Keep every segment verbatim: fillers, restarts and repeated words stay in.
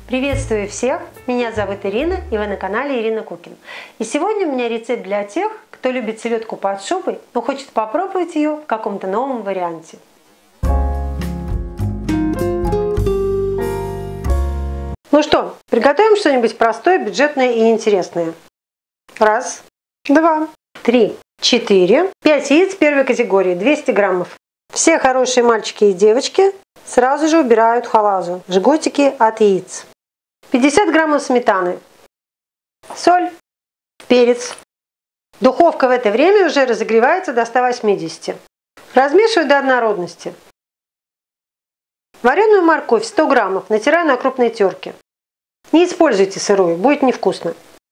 Приветствую всех! Меня зовут Ирина, и вы на канале Ирина Кукин. И сегодня у меня рецепт для тех, кто любит селедку под шубой, но хочет попробовать ее в каком-то новом варианте. Ну что, приготовим что-нибудь простое, бюджетное и интересное. Раз, два, три, четыре, пять яиц первой категории, двести граммов. Все хорошие мальчики и девочки сразу же убирают халазу, жгутики от яиц. пятьдесят граммов сметаны, соль, перец. Духовка в это время уже разогревается до ста восьмидесяти. Размешиваю до однородности. Вареную морковь сто граммов натираю на крупной терке. Не используйте сырую, будет невкусно.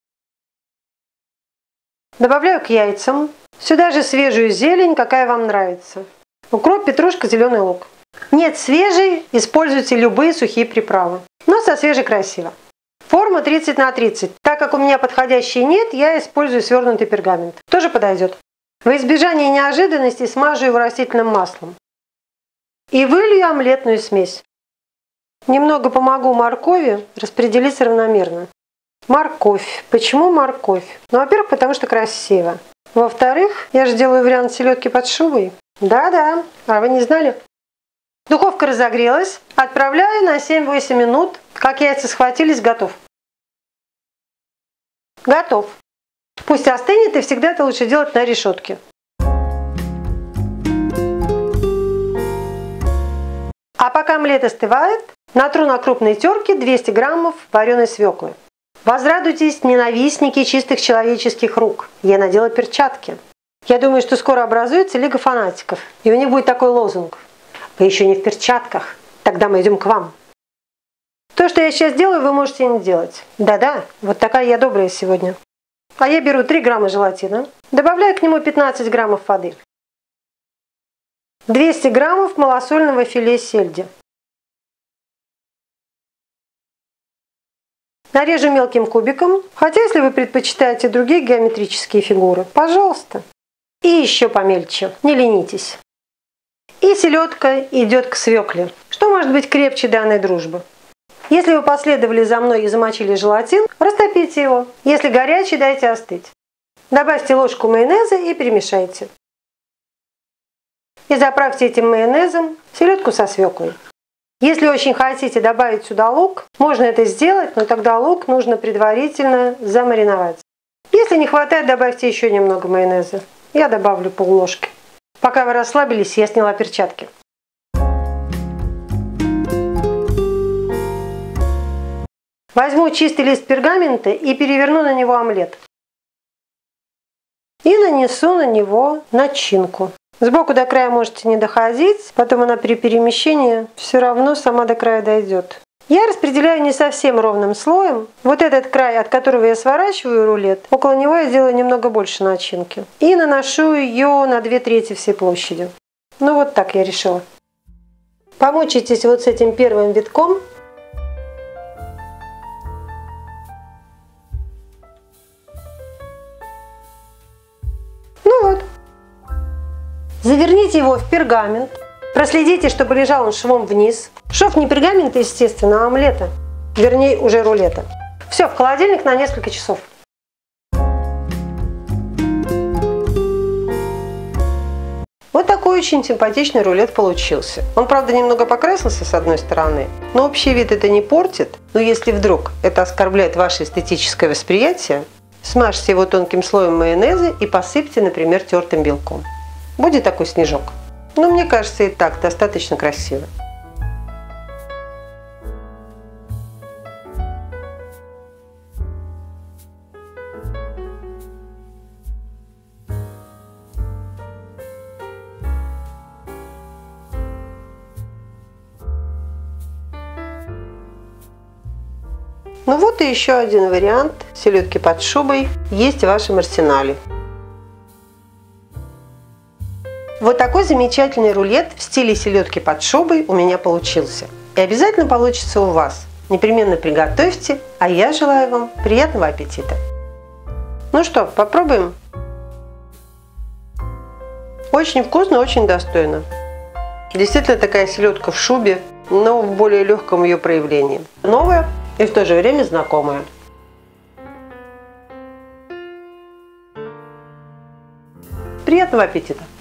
Добавляю к яйцам. Сюда же свежую зелень, какая вам нравится. Укроп, петрушка, зеленый лук. Нет свежей, используйте любые сухие приправы. Но со свежей красиво. Форма тридцать на тридцать. Так как у меня подходящей нет, я использую свернутый пергамент. Тоже подойдет. Во избежание неожиданностей смажу его растительным маслом. И вылью омлетную смесь. Немного помогу моркови распределиться равномерно. Морковь. Почему морковь? Ну, во-первых, потому что красиво. Во-вторых, я же делаю вариант селедки под шубой. Да-да, а вы не знали? Духовка разогрелась. Отправляю на семь-восемь минут. Как яйца схватились, готов. Готов. Пусть остынет, и всегда это лучше делать на решетке. А пока омлет остывает, натру на крупной терке двести граммов вареной свеклы. Возрадуйтесь, ненавистники чистых человеческих рук. Я надела перчатки. Я думаю, что скоро образуется Лига фанатиков. И у них будет такой лозунг. Вы еще не в перчатках. Тогда мы идем к вам. То, что я сейчас делаю, вы можете не делать. Да-да, вот такая я добрая сегодня. А я беру три грамма желатина. Добавляю к нему пятнадцать граммов воды. двести граммов малосольного филе сельди. Нарежу мелким кубиком. Хотя, если вы предпочитаете другие геометрические фигуры, пожалуйста. И еще помельче. Не ленитесь. И селедка идет к свекле. Что может быть крепче данной дружбы? Если вы последовали за мной и замочили желатин, растопите его. Если горячий, дайте остыть. Добавьте ложку майонеза и перемешайте. И заправьте этим майонезом селедку со свеклой. Если очень хотите добавить сюда лук, можно это сделать, но тогда лук нужно предварительно замариновать. Если не хватает, добавьте еще немного майонеза. Я добавлю полложки. Пока вы расслабились, я сняла перчатки. Возьму чистый лист пергамента и переверну на него омлет. И нанесу на него начинку. Сбоку до края можете не доходить, потом она при перемещении все равно сама до края дойдет. Я распределяю не совсем ровным слоем. Вот этот край, от которого я сворачиваю рулет, около него я делаю немного больше начинки. И наношу ее на две трети всей площади. Ну вот так я решила. Помучитесь вот с этим первым витком. Ну вот. Заверните его в пергамент. Проследите, чтобы лежал он швом вниз. Шов не пергамента, естественно, а омлета. Вернее, уже рулета. Все, в холодильник на несколько часов. Вот такой очень симпатичный рулет получился. Он, правда, немного покрасился с одной стороны, но общий вид это не портит. Но если вдруг это оскорбляет ваше эстетическое восприятие, смажьте его тонким слоем майонеза и посыпьте, например, тертым белком. Будет такой снежок. Но мне кажется, и так достаточно красиво. Ну вот и еще один вариант селедки под шубой есть в вашем арсенале. Вот такой замечательный рулет в стиле селедки под шубой у меня получился. И обязательно получится у вас. Непременно приготовьте, а я желаю вам приятного аппетита. Ну что, попробуем? Очень вкусно, очень достойно. Действительно такая селедка в шубе, но в более легком ее проявлении. Новое, и в то же время знакомые. Приятного аппетита!